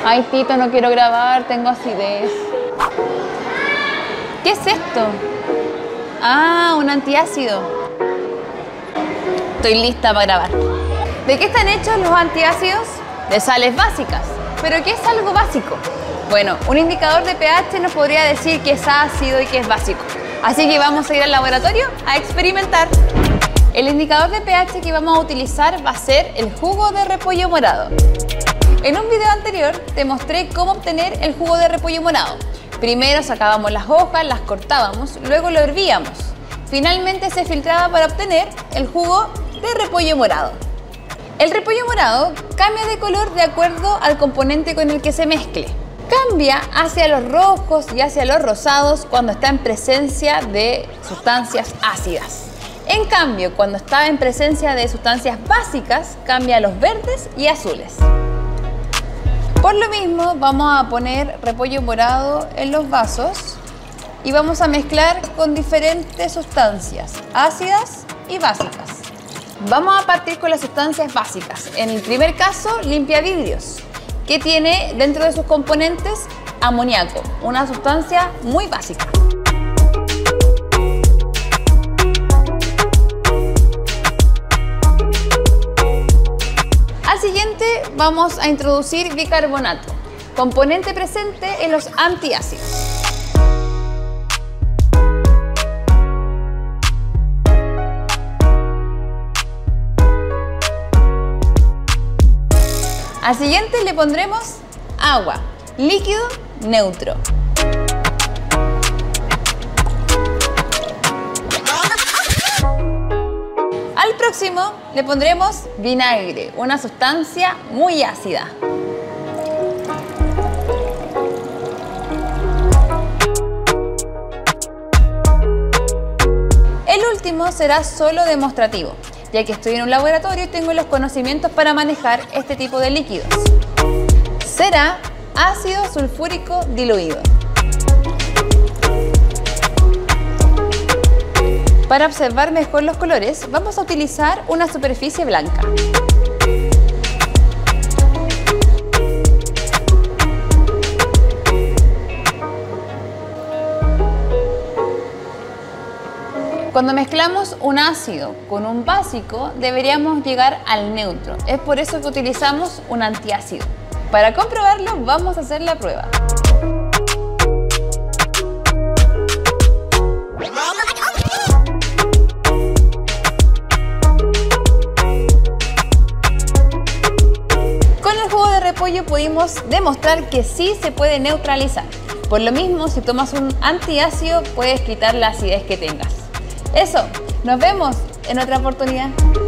Ay, Tito, no quiero grabar, tengo acidez. ¿Qué es esto? Ah, un antiácido. Estoy lista para grabar. ¿De qué están hechos los antiácidos? De sales básicas. ¿Pero qué es algo básico? Bueno, un indicador de pH nos podría decir que es ácido y que es básico. Así que vamos a ir al laboratorio a experimentar. El indicador de pH que vamos a utilizar va a ser el jugo de repollo morado. En un video anterior te mostré cómo obtener el jugo de repollo morado. Primero sacábamos las hojas, las cortábamos, luego lo hervíamos. Finalmente se filtraba para obtener el jugo de repollo morado. El repollo morado cambia de color de acuerdo al componente con el que se mezcle. Cambia hacia los rojos y hacia los rosados cuando está en presencia de sustancias ácidas. En cambio, cuando está en presencia de sustancias básicas, cambia a los verdes y azules. Por lo mismo, vamos a poner repollo morado en los vasos y vamos a mezclar con diferentes sustancias ácidas y básicas. Vamos a partir con las sustancias básicas. En el primer caso, limpiavidrios, que tiene dentro de sus componentes amoníaco, una sustancia muy básica. Al siguiente vamos a introducir bicarbonato, componente presente en los antiácidos. Al siguiente le pondremos agua, líquido neutro. Al próximo le pondremos vinagre, una sustancia muy ácida. El último será solo demostrativo, ya que estoy en un laboratorio y tengo los conocimientos para manejar este tipo de líquidos. Será ácido sulfúrico diluido. Para observar mejor los colores, vamos a utilizar una superficie blanca. Cuando mezclamos un ácido con un básico, deberíamos llegar al neutro. Es por eso que utilizamos un antiácido. Para comprobarlo, vamos a hacer la prueba. Con el jugo de repollo pudimos demostrar que sí se puede neutralizar. Por lo mismo, si tomas un antiácido, puedes quitar la acidez que tengas. Eso, nos vemos en otra oportunidad.